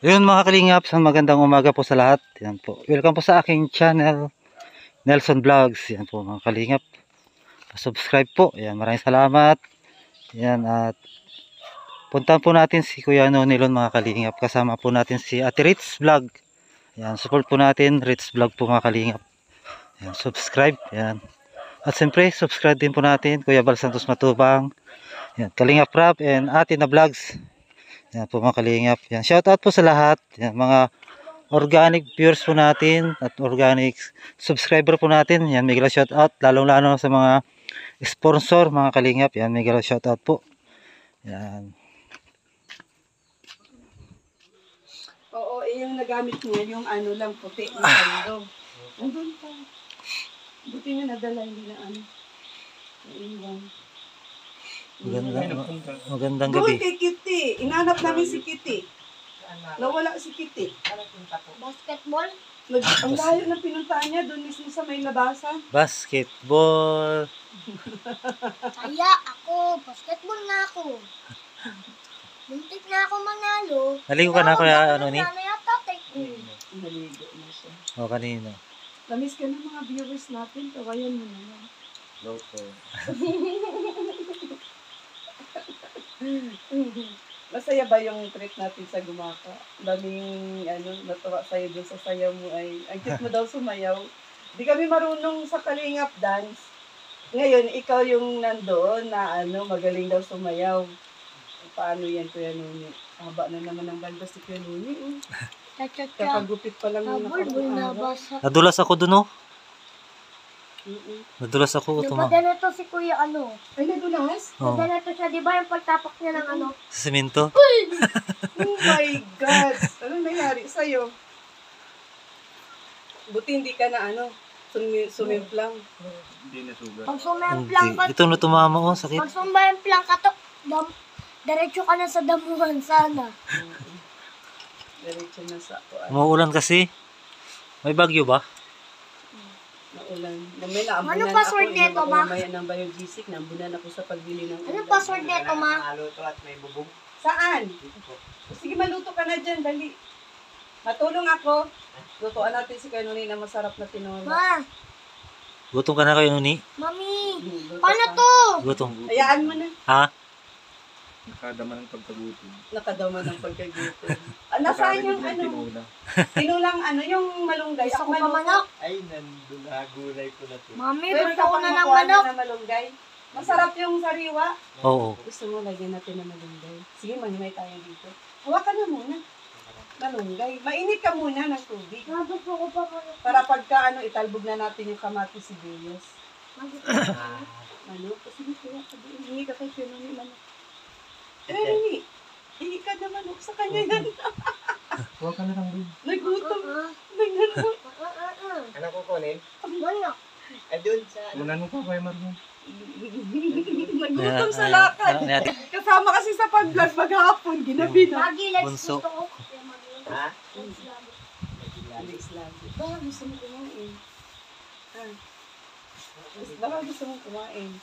Yun mga kalingap, magandang umaga po sa lahat. Yan po. Welcome po sa aking channel, Nelson Vlogs. Yan po mga kalingap. Subscribe po. Yan, maraming salamat. Yan, at puntahan po natin si Kuya Nonilon mga kalingap. Kasama po natin si Ate Ritz Vlog. Yan, support po natin Ritz Vlog po mga kalingap. Yan, subscribe. Yan. At siyempre, subscribe din po natin Kuya Bal Santos Matubang. Yan, Kalingap Rap and Ate na Vlogs. Yan po mga kalingap. Yan, shout out po sa lahat. Yan, mga organic viewers po natin at organic subscriber po natin. Yan, mega shout out lalong-lalo sa mga sponsor mga kalingap. Yan, mega shout out po. Yan. Oo, yung nagamit niya, yung ano lang, puti na sando. Andun pa. Buti nga nadala, hindi na ano. Naiwan. Magandang Doon gabi. kay Kitty. Inanap namin si Kitty. Nawala si Kitty. Basketball? Ang layo na pinuntahan niya, doon mismo sa may labasan. Basketball. Kaya ako, basketball na ako. Muntik na ako manalo. Naligo ka na kuya ano ni? Nanay at tatay ko. Naligo na siya. O kanina. Lamis ka ng mga viewers natin, kawayan mo na lang. Loko. Masaya ba yung trip natin sa Gumaka? Daming natuwa sa'yo dun sa sayaw mo ay, ang cute mo daw sumayaw. Di kami marunong sa Kalingap dance. Ngayon, ikaw yung nandoon na magaling daw sumayaw. Paano yan, Kuya Nuni? Haba na naman ang balbas si Kuya Nuni. Cha-cha-cha. Kakagupit pa lang yung Habol, nakaraang araw. nabasa. Nadulas ako dun oh. Mm-mm. Nadulas ako Napadala to si Kuya ano. Ay, nadulas? Oh. Nadala to siya, di ba yung pagtapak niya ng ano? Sa semento. Oh my God! Ano nangyari sa'yo? Buti hindi ka na sumimplang. Pag sumemplang ka, Hindi. Ito na tumama oh, sakit. pag sumemplang ka to, diretso ka na sa damuhan sana. Diretso na sa Umuulan kasi. May bagyo ba? naulan. May naambunan Ano password ako, nito, ma? Mamaya ng biogesic, naambunan ako sa pagbili ng Ano password nito, ma? Saan? Sige, maluto ka na dyan, dali. Matulong ako. Lutuan natin si Kanuni na masarap na tinola. Ma, Gutom ka na kayo ni? mami, Luto paano ka. to? Gutom. Hayaan mo na. Ha? Nakadama ng pagkagutom. Nakadama ng pagkagutom. Nasaan yung tinulang yung malunggay? Gusto Ako ko pa maluto. manok. Ay, nandun. Nagulay ko na to. Mami, Meron gusto ka ko pang na ng makuha manok. na malunggay? Masarap yung sariwa. Oo. Gusto mo lagyan natin ng malunggay? Sige, manimay tayo dito. Hawakan na muna. Malunggay. Mainit ka muna ng tubig. Gusto ko pa manok. Para pagka italbog na natin yung kamatis sibuyas. Sige, kaya sabihin, hingi ka kay Pinoni manok. Hindi. Hingi ka na manok sa kanya yan. Huwag ka na lang rin. Nagutom. Ano ko kunin? Manok. Doon sa... Unan mo pa kay Marlon. Nagutom sa lakad. Kasama kasi sa pag-vlog maghapon. Ginabi na. Lagi like Bunso. gusto ko. Ha? Alex lagi. Baka gusto mo kumain. Baka gusto mo kumain.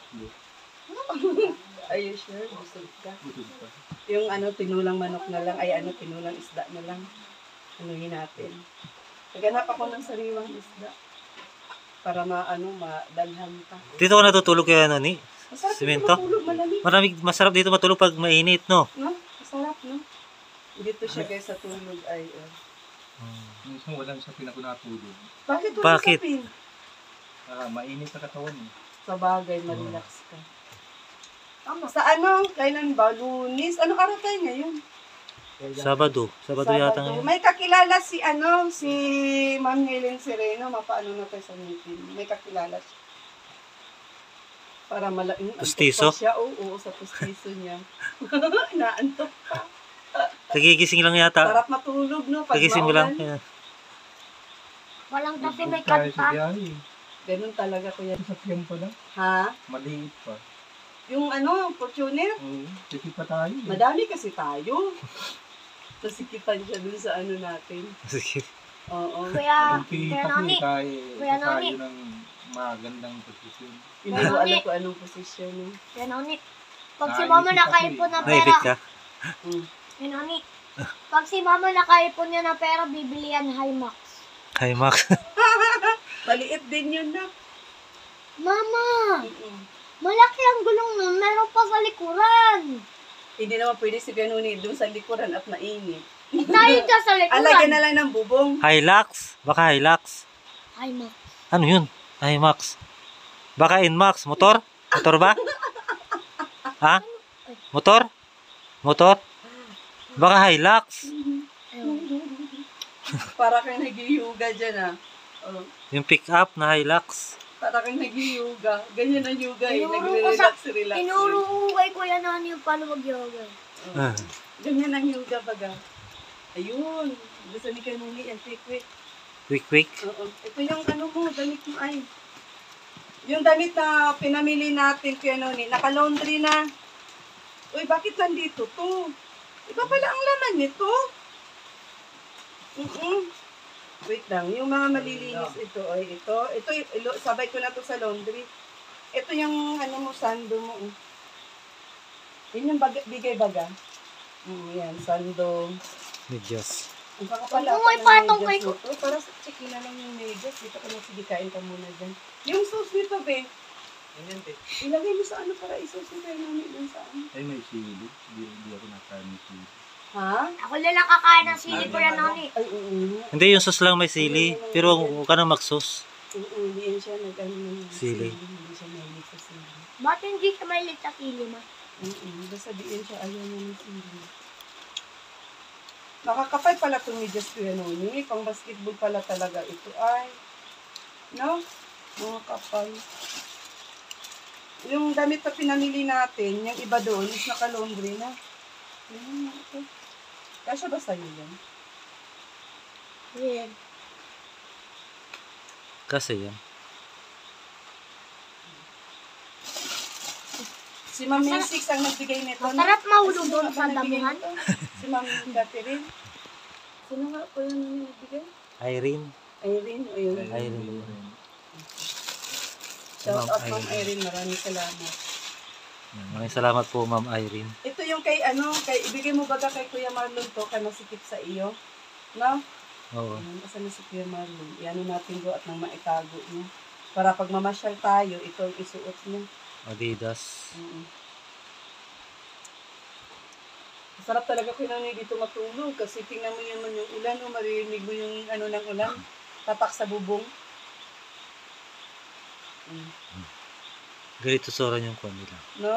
Are you sure? Gusto ka? Butod pa. Yung tinulang manok na lang, tinulang isda na lang. Anuhin natin. Naghanap ako ng sariwang isda. Para madalhan ka. Dito ka natutulog kaya ano ni? Masarap Simento? dito matulog, malamig. Masarap dito matulog pag mainit no? No? Masarap, no? Dito siya guys sa tulog ay. Minsan walang sa pinakunatulog. Bakit? Bakit? Usapin? Mainit sa katawan eh. Sa bagay, ma-relax ka. Sa kailan ba? Lunis? Anong araw tayo ngayon? Sabado. Sabado yata ngayon. May kakilala si Ma'am Helen Sereno, mapaano na tayo sa meeting. May kakilala siya. Para Pustiso? siya. Oo, sa pustiso niya. Inaantok pa. Nagigising lang yata. Sarap matulog, no? Pag Nagising mo lang. maulan. Walang kasi may Tayo sa kanta. biyahe. Ganun talaga, kuya. Sa sasakyan pa lang. Ha? Maliit pa. Yung Fortuner? Oo. Sige pa tayo. Madami kasi tayo. Nasikipan siya dun sa natin. Sige. Oo. Kuya, Ang kita Kuya ko Noni. Kuya tayo Noni. ng magandang posisyon. Hindi ko alam kung anong posisyon. No? Yan, Noni. Pag si mama nakaipon ng Naipit pera, ka? Mm. yan, Noni. Pag si mama nakaipon niya ng pera, bibili yan Himax. Hi, Max. Maliit din yun na. Mama, malaki ang gulong nun. Meron pa sa likuran. Hindi naman pwede si Ganuni doon sa likuran at mainit. Tayo ka sa likuran. Alagyan na lang ng bubong. Hilux. Baka Hilux. Himax. Ano yun? Himax. Baka Inmax. Motor? Motor ba? Ha? Motor? Motor? Baka Hilux. Para kang nag-yoga dyan ah. Oh, Yung pick-up na Hilux. para kang nag-yoga. Ganyan ang yoga eh. Tinuro ko Nagre-relax-relax. Tinuro ko kay Kuya Nani yung paano mag-yoga. Ah. Ganyan ang yoga baga. Ayun. Gusto ni Kanuni yan. Quick. Quick. Oo. Ito yung ano mo, damit mo ay. Yung damit na pinamili natin, Kuya Noni, naka-laundry na. Uy, bakit nandito to? Iba pala ang laman nito. Wait lang, yung mga malilinis ito, ay ito. Ito, sabay ko na to sa laundry. Ito yung ano mo, sando mo. Yun yung bigay baga. Yan, sando. Medyas. Ang kakapala Kung may patong kay ko. Para sa chiki na lang yung medyas. Dito ka na, sige, kain ka muna dyan. Yung sauce nito, be. Ganyan, te. Ilagay mo sa ano para i-sauce nito yung namin dun sa ano. Ay, may sili. Hindi ako nakain ng sili. Ha? Ako lang kakain ng sili Kuya Nani. Ay, oo. Hindi, yung sauce lang may sili. Pero huwag ka na mag-sauce. Hindi yan siya nag-ano ng Sili. Hindi siya mahilig sa sili. Ba't hindi siya mahilig sa sili, ma? Basta diin siya ayaw niya ng sili. Nakakapay pala itong medyas ko yan, Noni. Pang basketball pala talaga ito ay. No? Mga kapal. Yung damit na pinamili natin, yung iba doon is naka-laundry na. Yan, ito. Kasya ba sa'yo yan? Yan. Kasi yan. Si Ma'am Six ang nagbigay nito. no? Masarap mahulog Ay, sino doon nga sa ba nagbigay damuhan. nito? Si Ma'am Catherine. Sino nga po yun ang nagbigay? Irene. Irene. Ayun. Irene. Shout Ma'am out Ma'am Irene. Irene. Maraming salamat. Maraming salamat po, Ma'am Irene. Ito yung kay ibigay mo baga kay Kuya Marlon to, kay masikip sa iyo. No? Oo. Kasi na si Kuya Marlon. Iano natin do at nang maitago niya. Para pag mamasyal tayo, ito ang isuot niya. Adidas. Sarap talaga kinanay dito matulog kasi tingnan mo naman yung ulan o maririnig mo yung ano ng ulan. Tatak sa bubong. Ganito soran yung kwan nila. No?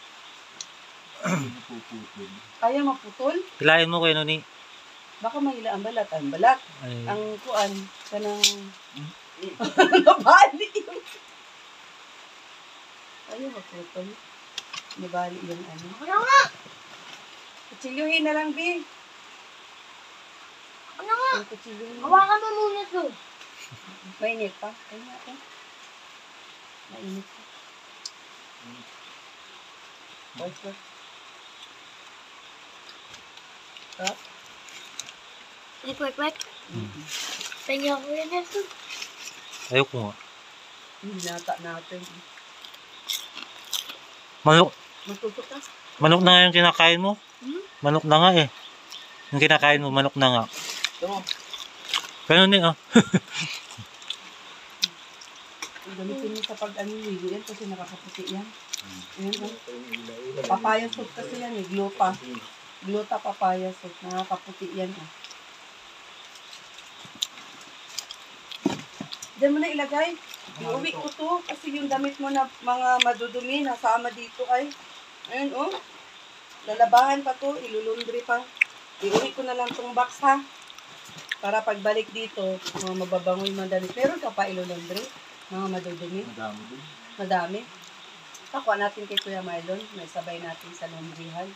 Napuputol. Ayaw maputol? Hilahin mo kayo, Noni. Baka mahila ang balat. Ang balat. Ay, Ang kuan. Kanang... Nabali yung... Ayaw maputol. Nabali yung ano. Ano nga? Kutsilyuhin na lang, B. Ano nga? Yung kutsilyuhin. Hawakan mo muna to. Mainit pa. Ay nga po. Mainit pa. Wait. Stop. Wait. Tingnan ko yan ito. ayoko nga. Hinata natin. Matutok ka. Manok na nga yung kinakain mo. Manok na nga eh. Yung kinakain mo, manok na nga. Ito. Ganun eh, ah. Gamitin mo sa pag-aniligo yan kasi nakakaputi yan. Ayan, oh. Papaya soup kasi yan eh. Gluta. Gluta papaya soup. Nakakaputi yan eh. Diyan mo na ilagay. Iuwi ko to kasi yung damit mo na mga madudumi nasama dito ay. Ayun oh. Lalabahan pa to. Ilulundri pa. Iuwi ko na lang tong box ha. Para pagbalik dito, mga mababangoy madali. Meron ka pa ilulundri? Mga madudumi? Madami din. Madami. Takuha natin kay Kuya Marlon. May sabay natin sa laundryhan.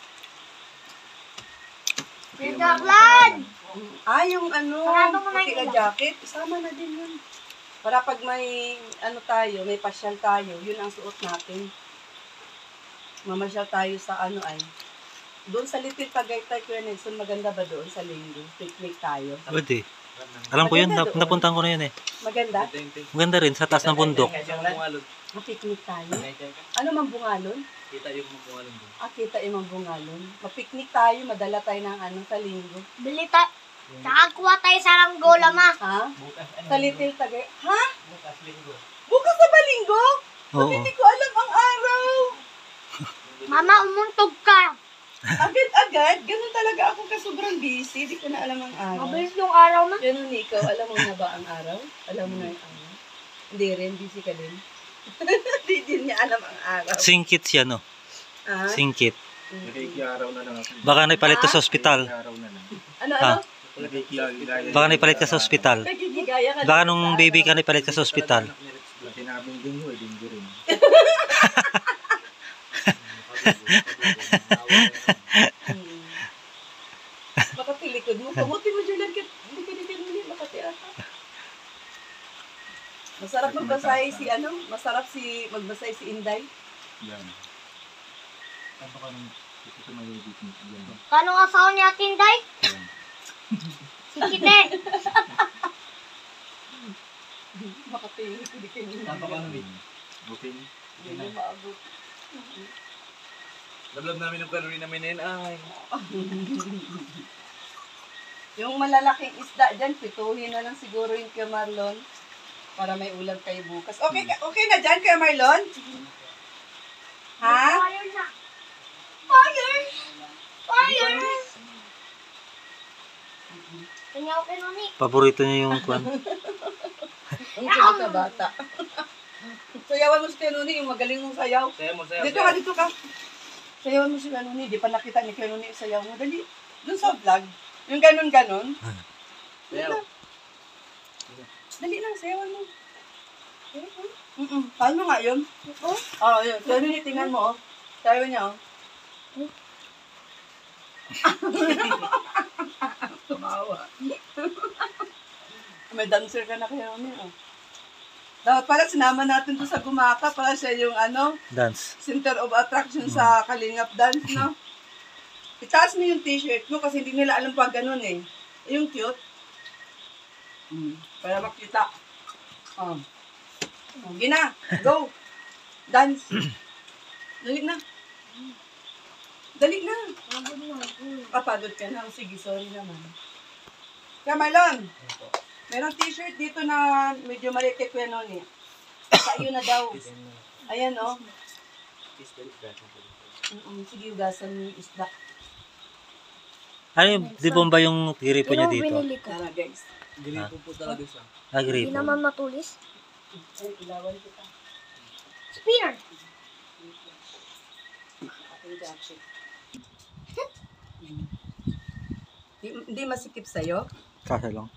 Nagkaklan! Yung ano, Sarado mo na puti yung na jacket, isama na din yun. Para pag may ano tayo, may pasyal tayo, yun ang suot natin. Mamasyal tayo sa ano ay. Doon sa Little Tagaytay, Kuya Nelson, maganda ba doon sa Linggo? Picnic tayo. Pwede. Alam ko yun, napuntahan ko na yun eh. Maganda? Maganda rin, sa taas ng bundok. Kaya siyang bumalot. Mapiknik tayo. Ano mambungalon? Kita yung mabuhalan doon. Kita yung mambungalon. Mapiknik tayo, madala tayo ng sa linggo. Bili tayo. Tsaka kuha tayo sa Ranggola, ma. Ha? Bukas, Sa Little Tagay. Ha? Bukas linggo. Bukas na ba linggo? Oo. Hindi ko alam ang araw. Mama, umuntog ka. Agad-agad? Ganun talaga ako ka sobrang busy. Di ko na alam ang araw. Mabilis yung araw, ma. Ganun ikaw, alam mo na ba ang araw? Alam mo na yung araw? Hindi rin, busy ka din. Hindi din niya alam ang araw. Singkit siya, no? Ah? Singkit. Nakikiaraw na lang ako. Baka naipalit ka sa ospital. Nakikiaraw na lang. Ano, Ah. ano? Nakikigaya. Baka naipalit ka sa ospital. Nagigigaya ka Baka din nung sa baby ano. ka naipalit ka sa ospital. Sinabing dinggo, dinggo rin. Hmm. Makati likod mo. Kamuti mo, Julian. Hindi ka nila makati ata. Masarap magbasahe si ano? Masarap magbasahe si Inday. Yan. Saan pa ka nung gusto sa may business? Yan. Kano ang asawa ni Ate Inday? Yan. Si Kite. Makati, hindi ka nila. Saan pa ka nung booking? Hindi mo maabot. Lablab namin ng kalori namin na yun. Ay. Yung malalaking isda dyan, pituhin na lang siguro yung kay Marlon para may ulam kayo bukas. Okay na dyan kay Marlon? Ha? Fire na. Fire! Fire! Kanya ako kay Noni. Paborito niya yung kwan. Ang kulit na bata. Sayawan mo si Kanuni, yung magaling mong sayaw. Sayo mo, sayo. Dito ka. Sayawan mo si Kanuni, di pa nakita ni Kanuni yung sayaw mo. Dali, dun sa vlog. Yung ganon-ganon. Sayo. Dali lang, sayawan mo. Paano nga yun? Oo, yun. Kanuni, tingnan mo, oh. Sayaw niya, oh. Tumawa. May dancer ka na kayo niya, oh. Dapat pala sinama natin to sa Gumaka para siya yung Dance. center of attraction sa Kalingap Dance, no? Itaas mo yung t-shirt mo kasi hindi nila alam pa ganun eh. Yung cute. Para makita. Oh. Sige na. Go. Dance. Dali na. Dali na. Pagod na ako. Kapagod ka na. Sige, sorry naman. Kamalon. Merong t-shirt dito na medyo maliit kay Kuya Noni. Sa iyo na daw. Ayan, oh. Sige, ugasan mo yung isda. Ano yung, di bomba yung gripo niya dito? Binili ko. Tara, guys. Gripo po talaga siya. Ah, Hindi gripo. naman matulis. Ay, ilawan kita. Spinner. Ating jacket. Hindi masikip sa'yo. Kasa lang.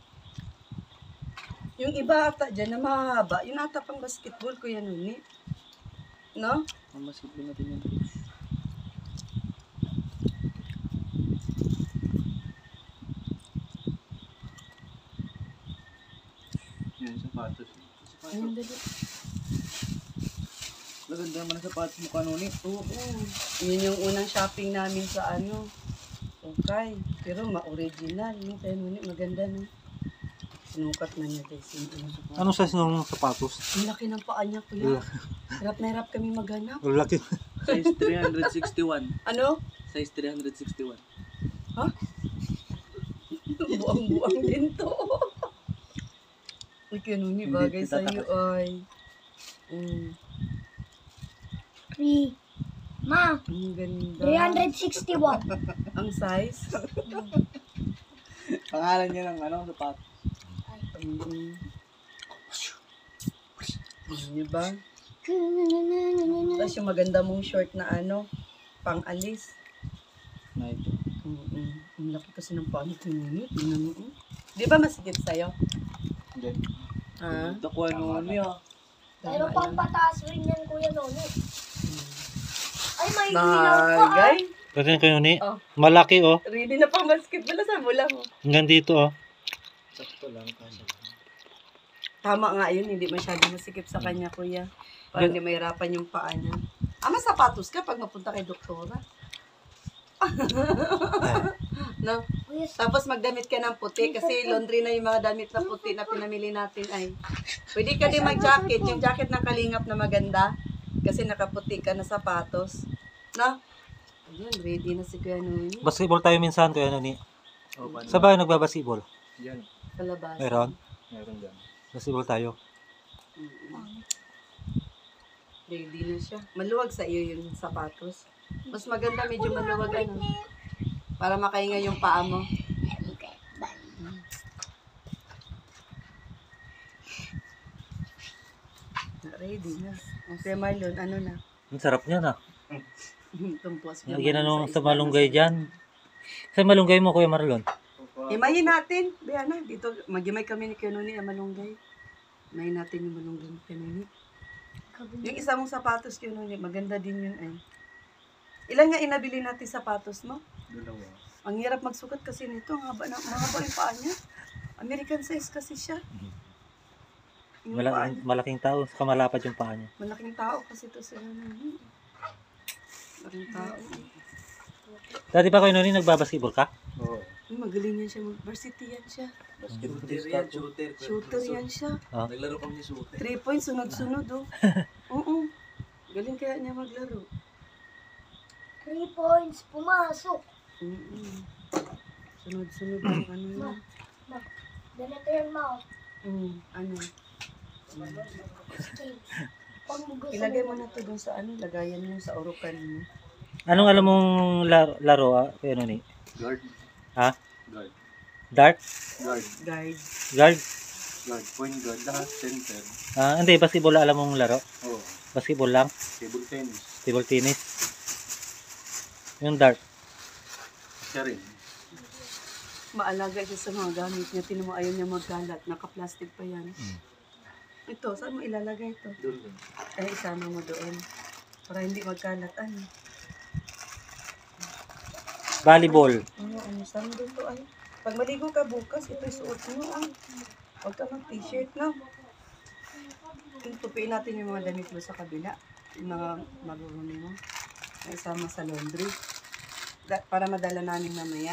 Yung iba ata dyan na mahaba, yung ata pang basketball ko yan nun eh. No? Mamasip din natin yan. Yung sapatos. Ayun, dali. Maganda naman ang sapatos mo kanuni. Oo. Yun yung unang shopping namin sa Okay. Pero ma-original. No? Kaya nun maganda no. Sinukat na niya guys. Anong size ng sapatos? Ang laki ng paa niya kuya. Hirap na hirap kami maghanap. Ang laki. Size 361. Ano? Size 361. Ha? Buang-buang din to. Uy, kanuni bagay sa iyo ay. 3. Ma, Ang ganda. 361. Ang size. Pangalan niya ng sapatos. Diba? Tapos yung maganda mong short na pang-alis. Na ito. Ang laki kasi ng paa ni Kanuni. Tingnan mo. Di ba masigit sa'yo? Hindi. Ha? Ito ko kanuni ah. Pero pang pataas rin yan, Kuya Noni. Ay, may ilaw pa. Bagay. Pwede kayo ni. Oh. Malaki oh. Ready na pang basketball. Saan mo lang? Hanggang dito oh. Sakto lang kasi. Tama nga yun. Hindi masyado masikip sa kanya, kuya. Para hindi mahirapan yung paa niya. Mas sapatos ka pag mapunta kay doktora. No? Yes. Tapos magdamit ka ng puti kasi laundry na yung mga damit na puti na pinamili natin ay. Pwede ka din mag-jacket, yung jacket ng Kalingap na maganda kasi nakaputi ka na sapatos. No? Ayun, ready na si Kuya Nuni. Basketball tayo minsan, Kuya Noni. O, paano? Sa bahay nagbabasketball. Yan. Palabas. Meron? Meron dyan. Basketball tayo. Ready na siya. Maluwag sa iyo yung sapatos. Mas maganda medyo maluwag ano. Para makahinga yung paa mo. Ready na. Okay, Marlon, ano na? Ang sarap niya na. Tumpos. Lagyan na nung sa malunggay dyan. Sa malunggay mo, Kuya Marlon. Himayin natin. Biya na. Dito, magimay kami ni Kanuni ang malunggay. Himayin natin yung malunggay ni Kanuni. Yung isa mong sapatos, Kanuni, maganda din yun ay. Ilan nga inabili natin sapatos mo? Dalawa. Ang hirap magsukat kasi nito. Ang haba yung paa niya. American size kasi siya. Yung paa niya. Malaking tao, saka malapad yung paa niya. Malaking tao kasi ito sila. Malaking tao. Dati pa, Kuya Noni, nagbabasketball ka? Oo. Magaling yan siya. Varsity yan siya. Basketball. Shooter yan siya. Ah. Naglaro kami ni Sute. 3 points, sunod-sunod oh. Oo. Galing kaya niya maglaro. 3 points, pumasok. Sunod-sunod ang ano Ma, yun. ma, ganito yung mouth. Ano. Skate. Pag mo gusto Ilagay mo na ito dun sa ano, lagayan mo sa urukan mo. Anong alam mong laro, Kuya Noni? Guard. Ha? Guard. Dart? Guard. Guide. Guard? Guard. Point guard. Lahat center. Hindi, basketball alam mong laro. Oo. Basketball lang. Table tennis. Table tennis. Yung dart. Siya rin. Maalaga siya sa mga gamit niya. Tinan mo, ayaw niya magkalat. Naka-plastic pa yan. Ito, saan mo ilalagay ito? Doon. Ay, isama mo doon. Para hindi magkalat. Ano? Volleyball. Ano, saan mo doon to ay? Pag maligo ka bukas, ito suot mo ay. Huwag ka mag-t-shirt na. Tupiin natin yung mga damit mo sa kabila. Yung mga marurumi mo. Na isama sa laundry. Para madala namin mamaya.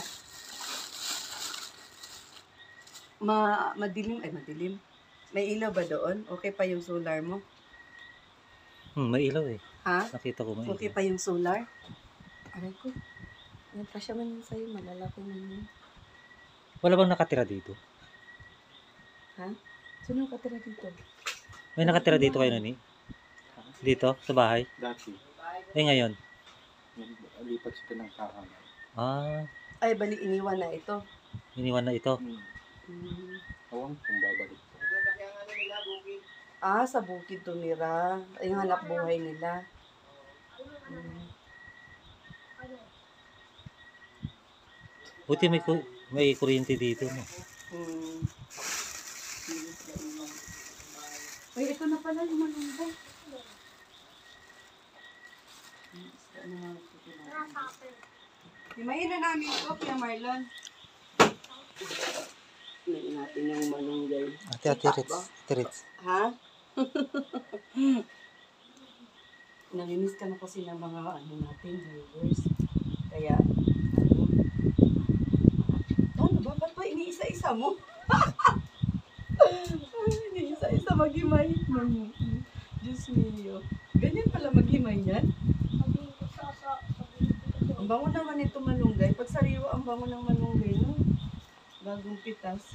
Madilim. May ilaw ba doon? Okay pa yung solar mo? May ilaw eh. Ha? Nakita ko may Okay ilaw. pa yung solar? Aray ko. Yan pa siya man yun sa'yo. Malalaki man yun. Wala bang nakatira dito? Ha? Sino katira dito? May nakatira dito kayo Noni? Dito, sa bahay? Dati. Ngayon. Lipat siya ng kahanan. Ay, bali iniwan na ito. Iniwan na ito. Awang kung babalik. Sa bukid tumira. Yung hanap buhay nila. Buti may kuryente dito. No? Ay, ito na pala yung malunggay. Himayin na namin ito, Kuya Marlon. Himayin natin yung malunggay. Ate Ritz. Ha? Namimis ka na kasi ng mga ano natin, viewers. Kaya, ano ba? Ba't ba iniisa-isa mo? Iniisa-isa maghimay. Diyos mio. Ganyan pala maghimay yan. Ang bango naman ito malunggay. Pag sariwa ang bango ng malunggay, no? Bagong pitas.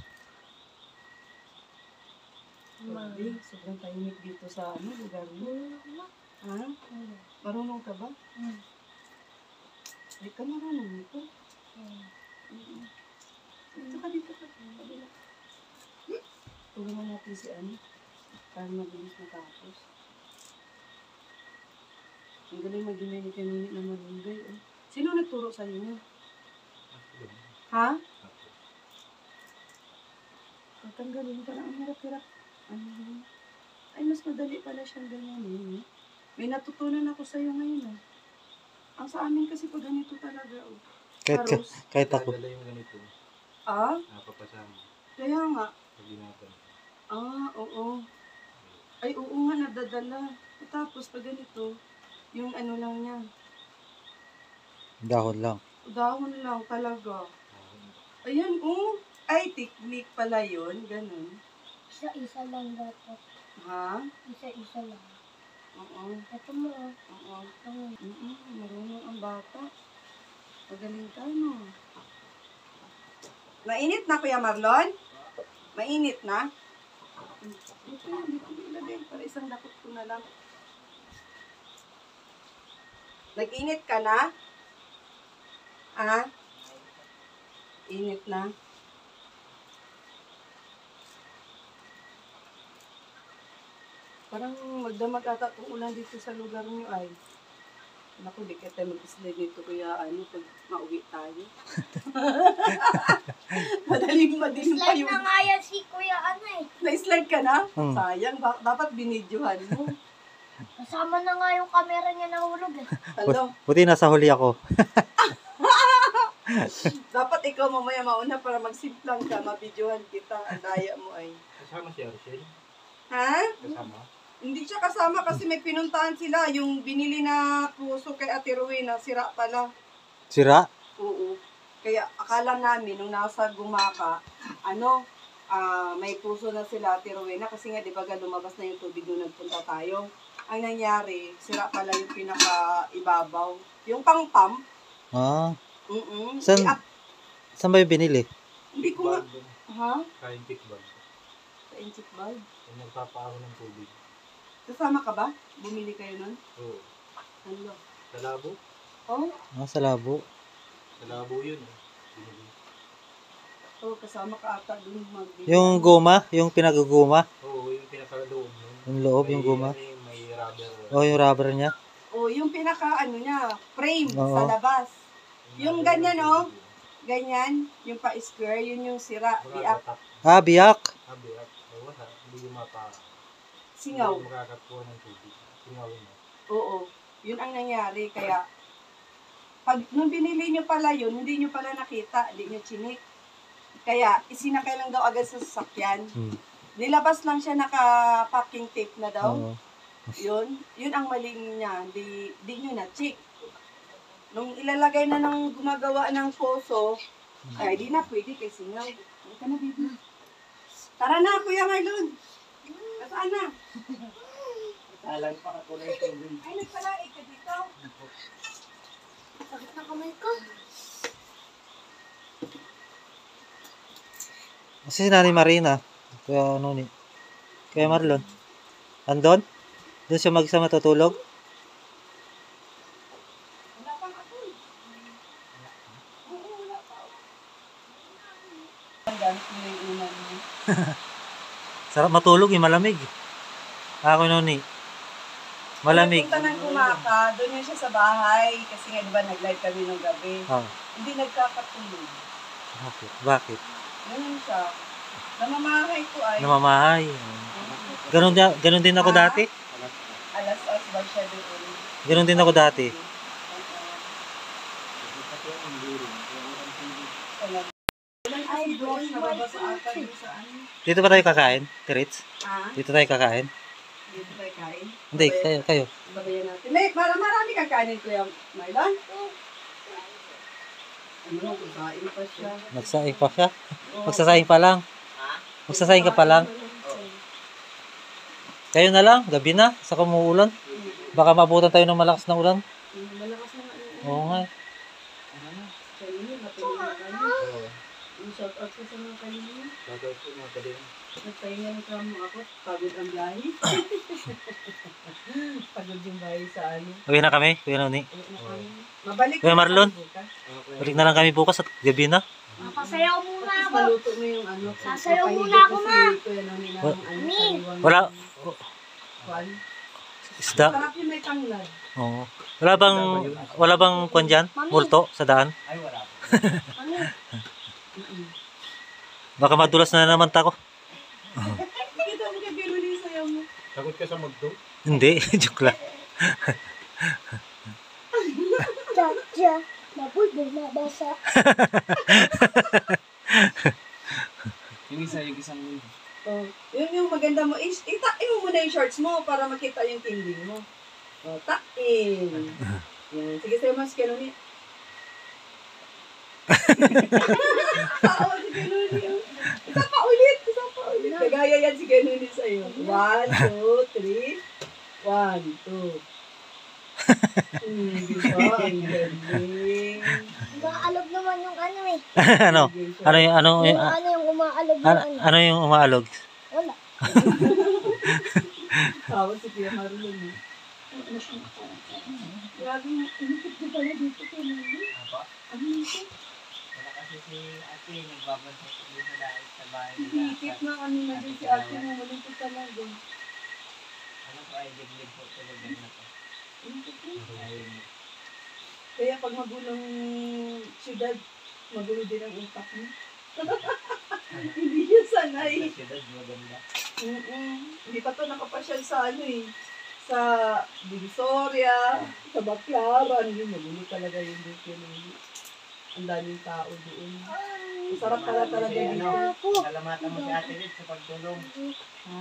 Grabe, sobrang tahimik dito sa ano, lugar mo. Ha? Marunong ka ba? Hindi ka marunong nito. Dito ka. Kabila. Tulungan natin si ano. Para mabilis matapos. Ang galing mag-gimay ni Kanuni na malunggay. Oh. Sino nagturo sa inyo? Ha? Tatanggalin ka lang. Ang hirap-hirap. Ay, mas madali pala siyang ganyan eh. May natutunan ako sa'yo ngayon eh. Ang sa amin kasi pag ganito talaga. Oh. Kahit ako. Dala yung ganito. Napapasama. Kaya nga. Pag ginatan. Oo. Ay, oo nga, nadadala. Tapos pag ganito, yung ano lang niya. Dahon lang. Dahon lang talaga. Ayan, oh. Ay, technique pala yun. Ganun. Isa-isa lang dapat. Ha? Isa-isa lang. Oo. Ito mo. Oo. Marunong ang bata. Magaling ka, no? Mainit na, Kuya Marlon? Mainit na? Dito yan, dito ilagay. Para isang dakot ko na lang. Nag-init ka na? Ah? Init na? Parang magdamag ata kung ulan dito sa lugar niyo ay. Naku, di kita mag-slide dito kuya pag mauwi tayo. Madilim pa Slide yun. na nga yan si Kuya ano eh. Na-slide ka na? Hmm. Sayang, dapat binidyohan mo. Kasama na nga yung camera niya nahulog eh. Hello, Buti nasa huli ako. dapat ikaw mamaya mauna para magsimplang ka, mabidyohan kita. Ang daya mo ay. Kasama si Arshel? Ha? Kasama? Hindi siya kasama kasi may pinuntahan sila. Yung binili na puso kay Ate Rowena, sira pala. Sira? Oo. Kaya akala namin nung nasa Gumaka, may puso na sila Ate Rowena kasi nga 'di ba lumabas na yung tubig nung nagpunta tayo. Ang nangyari, sira pala yung pinaka-ibabaw. Yung pang-pump. Ah. Mm-mm. Saan ba yung binili? Hindi ko Bag. Ha? Kain pick bag. Sa inchik bag? Kung magpapaako ng tubig. Kasama ka ba? Bumili kayo nun? Oo. Ano? Sa labo? Oh? Sa labo. Sa labo yun. Binili. Oh, kasama ka ata dun magbili. Yung goma, yung pinaguguma. Oo, yung pinaka-loob nun. Yung loob, yung guma. May rubber. O yung rubber niya. Oh, yung pinaka niya, frame Oo. sa labas. Yung ganyan, oh. Ganyan, yung pa-square, yun yung sira. Biak, Ah, biyak. Biak. Oo, hindi yung mapa. singaw. Hindi makakakuha ng tubig. Singawin mo. Oo, yun ang nangyari. Kaya, nung binili nyo pala yun, hindi nyo pala nakita, hindi nyo chinik. Kaya, isinakay lang daw agad sa sasakyan. Nilabas lang siya naka-packing tape na daw. Oo. Yun ang maling niya, di nyo na-check. Nung ilalagay na ng gumagawa ng poso, ay di na pwede kay singaw. Ano ka na, baby? Tara na, Kuya Marlon. Kasaan na? Alam pa ako na yung Ay, nagpalaig ka dito. Sakit na kamay ko. Kasi si Nanay Marina. Kaya Marlon. Andon? Doon siya mag-isa matutulog? Wala pang ako. Oo, wala pa. Ang gamit mo yung unan mo. Sarap matulog, malamig. Ako nuni. Malamig. Nagpunta ng Kumaka, doon yun siya sa bahay. Kasi nga, di ba, nag-live kami nung gabi. Oh, Hindi nagkakatulog. okay. Bakit? Ganun siya. Namamahay ko ay. Namamahay. Ganun din ako dati. Alas-as ba siya doon? Ganun din ako dati. Ay, doon, nababasa ata doon sa ano. Dito ba tayo kakain? Tirits? Ah, Dito tayo kakain? dito tayo kain. Hindi, kayo. Babayan natin. May, marami kang kanin, Kuya Marlon. Ano, kusain pa siya. Magsaing pa siya? Oo. Magsasaing pa lang? Magsasaing ka pa lang? Kayo na lang, gabi na, sa kumuulan. Baka mabutan tayo ng malakas na ulan. Malakas na nga. Oo nga. Kanina, matulog na kayo. Yung shout out ko sa mga kanina. Gagawin ko mga kalim. Nagpahinga ng kamo ako. Pagod ang biyahe. Pagod yung biyahe sa ano. Uwi na kami, Kuya Noni. Mabalik Kuya na Marlon? kami bukas. Balik na lang kami bukas at gabi na. Pasayaw muna Tapos ako. maluto mo yung ano. Sasayaw papahiga muna ako, ko ma. si Kuya Noni ng Wa- ano, Mi. kaliwang Wala, kwan. isda. Sarap yung may tanglad. Oo. Wala bang kwan dyan? Multo sa daan? Ay, wala. Baka madulas na naman tako. Kita mo kay Biruli sayaw mo. Sagot ka sa magdo? Hindi, joke lang. Chacha. Mabuti na basa. Yung isang mundo. Oh, yun yung maganda mo. Itain mo muna yung shorts mo para makita yung tinding mo. Oh, tain. Yan. Sige, sayo mas Kuya Noni. Tawa si Ganuni. Isa pa ulit. Kagaya yan si Ganuni sa'yo. 1, 2, 3. 1, 2. Diba? Ang galing. Umaalog naman yung ano eh. Ano? Ano yung, ano, Yung ano yung umaalog yung ano. ano yung umaalog? Wala. Tawa si Kuya Marlon. Grabe, inipit ko pala dito kay Mami. Ano ito? Wala kasi si ate, nagbabantay ko dito dahil sa bahay nila. Hihikit na ano na din si ate mo. Malungkot talaga. Ano po ay dibdib po talaga na to. Ayun. Kaya pag magulong syudad, magulo din ang utak mo. Hindi niya sanay. Sa siyudad maganda. Hindi pa to nakapasyal sa ano eh. Sa Divisoria, sa Baclaran. Yun, magulo talaga yung dito. Ang daming tao doon. Masarap pala talaga Kasi dito. ano, salamatan mo si ate Rit sa pagtulong. Ha?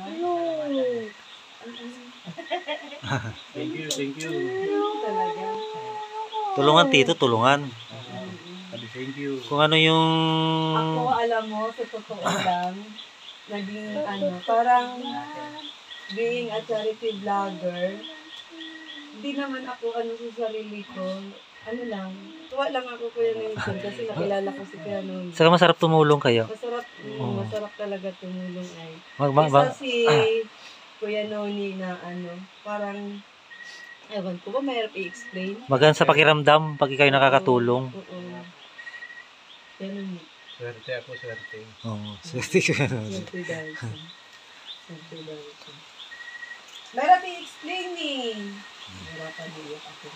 Thank you, thank you. Talaga. Tulungan tito, tulungan. Sabi, thank you. Kung ano yung... Ako, alam mo, sa totoo lang, naging ano, parang being a charity vlogger, hindi naman ako ano sa sarili ko, ano lang, tuwa lang ako Kuya Nelson kasi nakilala ko si Kuya Noy. Saka masarap tumulong kayo. Masarap, masarap talaga tumulong ay. Mag, Isa si Kuya Noni na ano, parang, ewan ko ba, mahirap i-explain? Magaan sa pakiramdam pag ikaw nakakatulong. Oo. Ganun. Swerte ako, swerte. Oo. Swerte ko yan. Swerte dahil siya. Swerte dahil siya. Mahirap i-explain eh. Mahirapan iyak ako.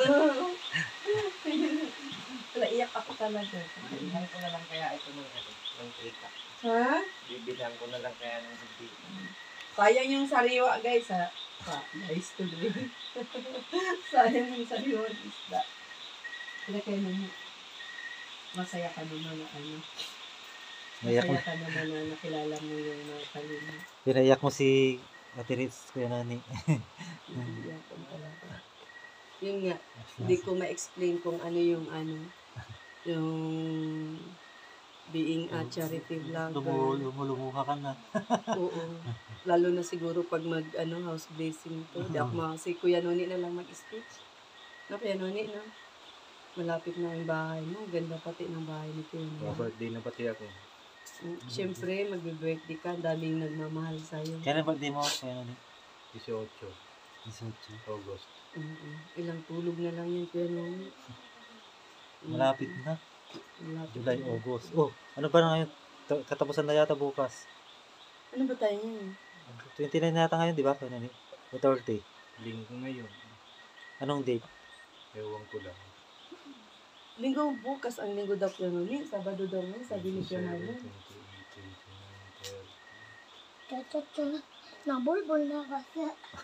Iyak ako talaga. Bibilang ko na lang kaya ito ng trika. Ha? Bibilang ko na lang kaya ng trika. Sayang yung sariwa guys ha. Nice to do. Sayang yung sariwa ng isda. Kaya kayo naman. Masaya ka naman na ano. Naiyak mo. Masaya ka naman na nakilala mo yung mga kalina. Pinaiyak mo si Ate Ritz, Kuya Nani. Iyakan talaga. Yun nga, hindi ko ma-explain kung ano, yung being a charity vlogger. Lumuluha ka na. Oo. Lalo na siguro pag house blessing to. Di ako si Kuya Noni na lang mag-speech. No, Kuya Noni, no? Malapit na yung bahay mo. Ganda pati ng bahay ni Kuya Noni. Birthday na pati ako. Siyempre, magbe-birthday ka. Daming nagmamahal sa'yo. Kailan birthday mo, Kuya Nani? 18 18. August. Ilang tulog na lang yung Kuya Noni. Malapit na. Malapit July, na. August. Oh, ano ba na ngayon? Katapusan na yata bukas. Ano ba tayo ngayon? 29 na yata ngayon, di ba? Kuya Nani? O 30. Linggo ngayon. Anong date? Ewan ko lang. Linggo bukas ang linggo daw Kuya Noni. Sabado daw ngayon, sabi ni Kuya Marlon. 28, 29, 30. Chachacha. Nabulbul na kasi.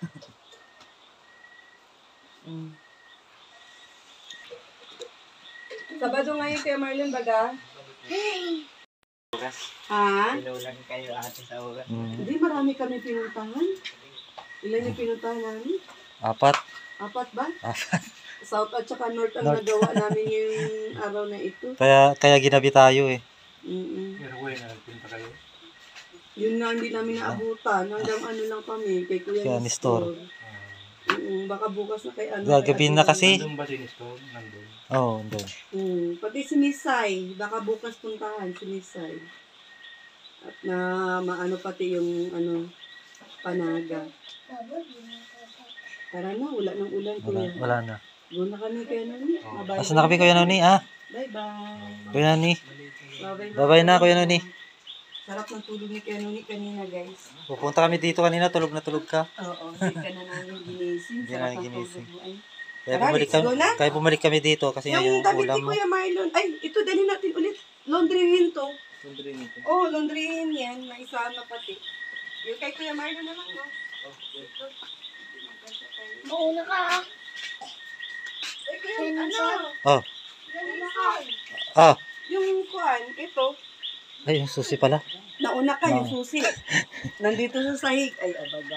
Sabado ngayon Kuya Marlon baga? Oras. Ha? Pinulang kayo ate sa oras. Hindi, marami kami pinuntahan. Ilan yung pinuntahan namin? 4. 4 ba? 4. South at saka North ang nagawa namin yung araw na ito. Kaya ginabi tayo eh. Pero kuya, nagpunta kayo? Yun nga, hindi namin naabutan. Hanggang ano lang kami, kay Kuya Kaya Nestor. Nestor. Baka bukas na kay ano. Gagabi kay na Ate kasi. Nandun ba si Nestor? Nandun. Oo, oh, doon. Pati si Misay, baka bukas puntahan si Misay. At na maano pati yung panaga. Nabulbul na kasi. Tara na, wala ng ulan kuya. Wala na. Go na kami kaya Noni. Asa na kami, Kuya Nani, ah? Bye-bye. Kuya Nani. Bye-bye. Bye-bye na, Kuya Noni. Sarap ng tulog ni Kuya Noni kanina, guys. Pupunta kami dito kanina, tulog na tulog ka. Oo, hindi ka na namin ginising. Hindi Sarap namin ng ginising. tulog mo ay. Kaya Tara, bumalik let's go na. kami, kami dito kasi nga Yung yung damit ulam ni mo. Kuya Marlon, ay, ito dali natin ulit. Laundryhin to. Sandali nito. Oh, laundryhin yan. Naisama pati. Yung kay Kuya Marlon na lang, no? Mauna ka ah. Ay, Kuya, Yan, ano? sir. Oh, Yan, ah. yung kuan, ito. Ay, yung susi pala. Nauna ka, yung susi. Nandito sa sahig. Ay, abaga.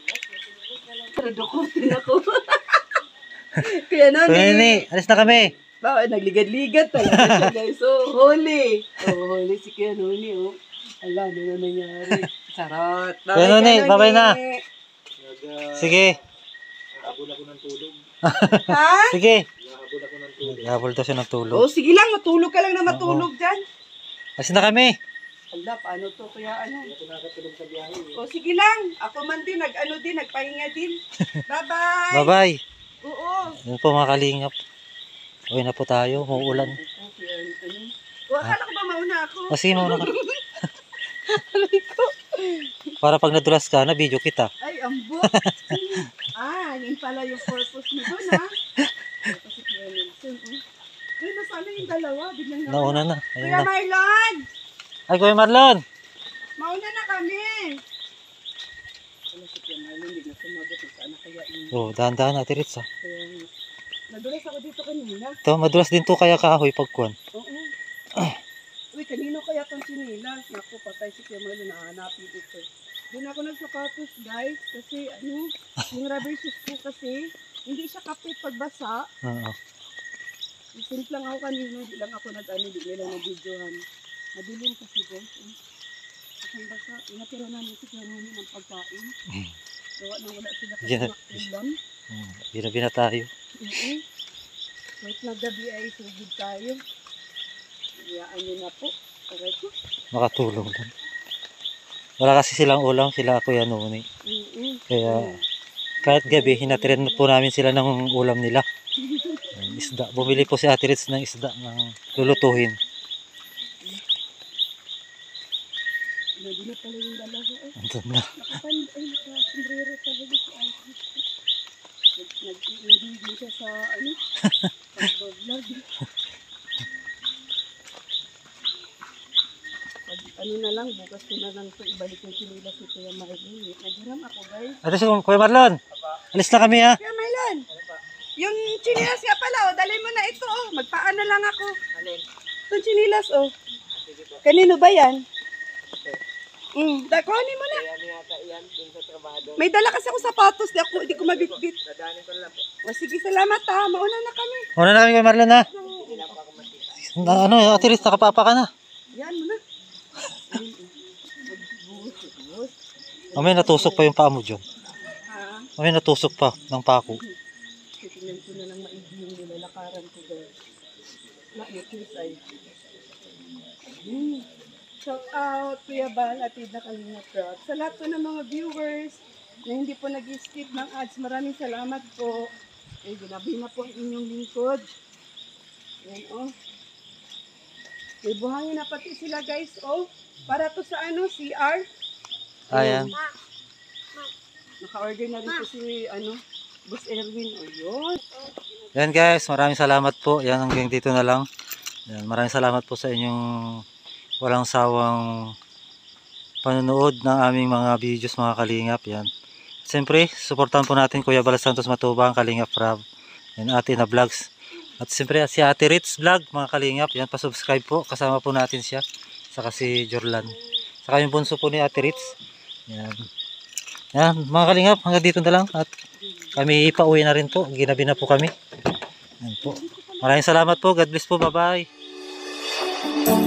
Pero dukutin ako. Kuya Kuya Noni. Nani, alis na kami. Nagligad-ligad talaga siya, guys. So, huli. Huli si Kuya Noni, oh. Ala, ano na nangyari? Charot. Kuya Noni, bye-bye na. Sige. Habol ako ng tulog. Ha? Sige. Habol ako ng tulog. Habol daw siya ng tulog. Oh, sige lang. Matulog ka lang na matulog dyan. Kasi na kami. Ala, paano to? Kaya ano? Hindi ako nakatulog sa biyahe. Oh, sige lang. Ako man din, nagpahinga din. Bye-bye. Bye-bye. Oo. Yun po mga kalingap. Uwi na po tayo. Mauulan. O, akala ko ba mauna ako? Kasi mauna ka. Para pag nadulas ka, na video kita. Ay, ambot. Yun pala yung purpose mo doon, ha? Kasi Kuya Nelson, Ay, nasana yung dalawa. Biglang Nauna na. Ayun Kuya na. Marlon! Ay, Kuya Marlon! Mauna na kami! Wala si Kuya Marlon, hindi na sumagot. Sana kaya yun. Oh, dahan-dahan natin Ritz ha. Kaya, nadulas ako dito kanina. Ito, madulas din to kaya kahoy pagkuhan. Oo. Uy, kanino kaya itong sinilas? Naku, patay si Kuya Marlon, nahanapin ito. Doon ako nagsapatos, guys. Kasi, yung rubber shoes ko kasi, hindi siya kapit pagbasa. Oo. Isint lang ako kanina, di lang ako di nila nag-videohan. Madilim kasi, guys. Isang basa, inatira namin si Kuya Marlon ng pagkain. Gawa na wala sila kasi Yeah. ulam. Bina-bina tayo. Kahit naggabi ay sugid tayo. Iyaan nyo na po. Aray ko. Makatulong lang. Wala kasi silang ulam, sila Kuya Noni. Kaya kahit gabi, hinatirin po namin sila ng ulam nila. Isda. Bumili po si Ate Ritz ng isda ng lulutuhin. Lagi na pala yung dalawa. Andun na. Nakasombrero talaga si Ate. Nagiging siya sa pag-vlog. Pag na lang, bukas ko na lang ito ibalik yung sinila si Kuya Marlon. Naghiram ako, guys. Ate si Kuya Marlon, alis na kami ha. Kuya Marlon, yung chinilas nga pala, dalhin mo na ito, magpaano lang ako. Alin? Itong chinilas, Kanino ba yan? Kuhanin mo na. Kaya yata yan dun sa trabaho. May dala kasi ako sapatos, di ko mabitbit. Dadaanin ko na lang po. Sige, salamat ha. Mauna na kami. Una na kami Kuya Marlon ha. Hindi lang pa ako matita. Ano, Ate Ritz, nakapapa ka na. Yan mo na. May natusok pa yung paa mo dyan. Ha? May natusok pa ng pako. Titingnan ko na lang maigi yung nilalakaran ko, guys. Nakikis ay. Shout out, Kuya Bal at Ida Kalinga Prab. Sa lahat po ng mga viewers na hindi po nag-skip ng ads, maraming salamat po. Ay, ginabi na po ang inyong lingkod. Yan, May buhangin na pati sila, guys, Para to sa CR. Ayan. Naka-order na rin po si, Boss Erwin. Yun. Yan guys, maraming salamat po. Yan, hanggang dito na lang. Yan, maraming salamat po sa inyong walang sawang panonood ng aming mga videos, mga kalingap. Yan. Siyempre, supportan po natin Kuya Bal Santos Matubang, Kalingap Rob. Yan, Ate na Vlogs. At siyempre, si Ate Ritz Vlog, mga kalingap. Yan, pa-subscribe po. Kasama po natin siya. Saka si Jorlan. Saka yung bunso po ni Ate Ritz. Yan. Yan, mga kalingap, hanggang dito na lang. At kami pauwi na rin po. Ginabi na po kami. Yan po. Maraming salamat po. God bless po. Bye-bye.